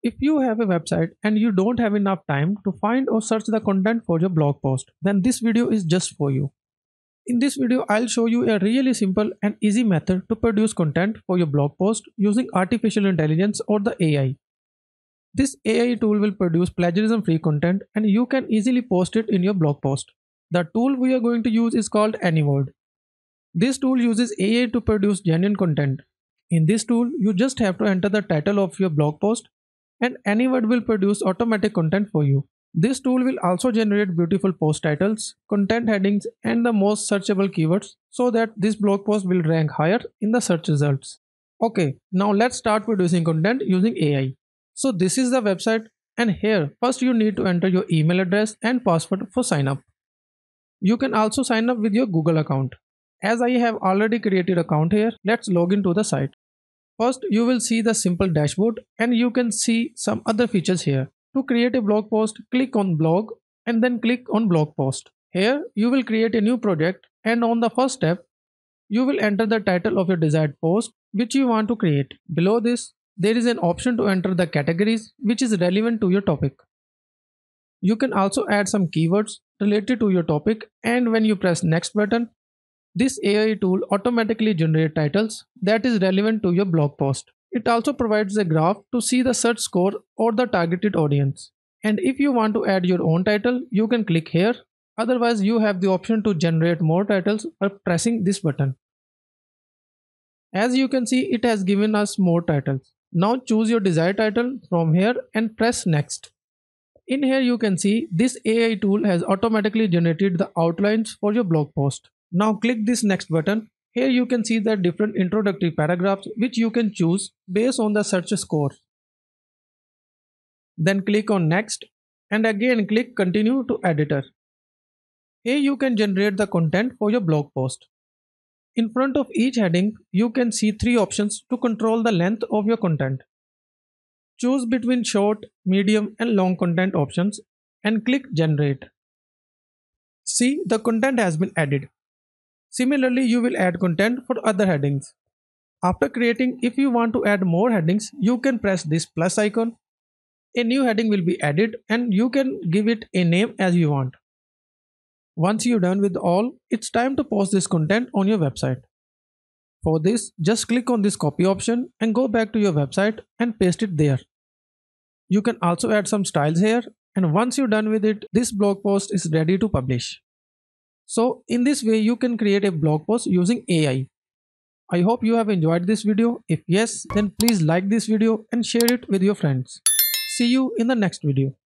If you have a website and you don't have enough time to find or search the content for your blog post, then this video is just for you. In this video, I'll show you a really simple and easy method to produce content for your blog post using artificial intelligence or the AI. This AI tool will produce plagiarism-free content and you can easily post it in your blog post. The tool we are going to use is called Anyword. This tool uses AI to produce genuine content. In this tool, you just have to enter the title of your blog post and Anyword will produce automatic content for you. This tool will also generate beautiful post titles, content headings, and the most searchable keywords so that this blog post will rank higher in the search results. Okay, now let's start producing content using AI. So this is the website, and here first you need to enter your email address and password for sign up. You can also sign up with your Google account. As I have already created an account here, let's log into the site. First, you will see the simple dashboard and you can see some other features here. To create a blog post, click on blog and then click on blog post. Here, you will create a new project and on the first step, you will enter the title of your desired post which you want to create. Below this, there is an option to enter the categories which is relevant to your topic. You can also add some keywords related to your topic, and when you press next button, this AI tool automatically generates titles that is relevant to your blog post. It also provides a graph to see the search score or the targeted audience. And if you want to add your own title, you can click here. Otherwise, you have the option to generate more titles by pressing this button. As you can see, it has given us more titles. Now choose your desired title from here and press next. In here you can see this AI tool has automatically generated the outlines for your blog post. Now click this next button. Here you can see the different introductory paragraphs which you can choose based on the search score. Then click on next and again click continue to editor. Here you can generate the content for your blog post. In front of each heading, you can see 3 options to control the length of your content. Choose between short, medium and long content options and click generate. See, the content has been added. Similarly, you will add content for other headings. After creating, if you want to add more headings, you can press this plus icon. A new heading will be added and you can give it a name as you want. Once you're done with all, it's time to post this content on your website. For this, just click on this copy option and go back to your website and paste it there. You can also add some styles here, and once you're done with it, this blog post is ready to publish. So in this way you can create a blog post using AI. I hope you have enjoyed this video. If yes, then please like this video and share it with your friends. See you in the next video.